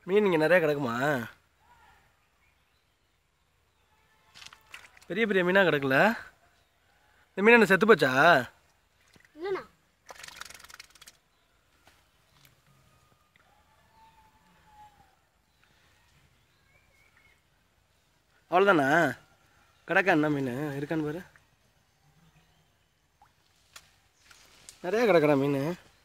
மீன் இங்கே நிறையா கிடக்குமா? பெரிய பெரிய மீனாக கிடக்குல. இந்த மீன் என்ன செத்து போச்சா? இல்லைண்ணா. அவ்வளோதாண்ணா? கிடக்கா என்ன மீன் இருக்கான்னு பாரு. நிறையா கிடக்குறா மீன்.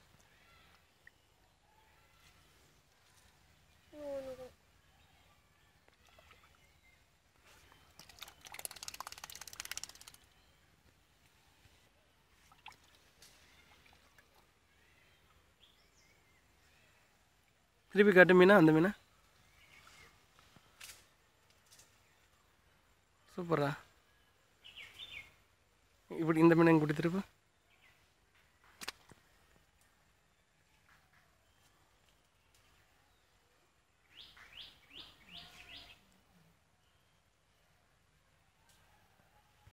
திருப்பி காட்டு மீனா, அந்த மீனா சூப்பரா. இப்படி இந்த மீனை குட்டி திருப்பி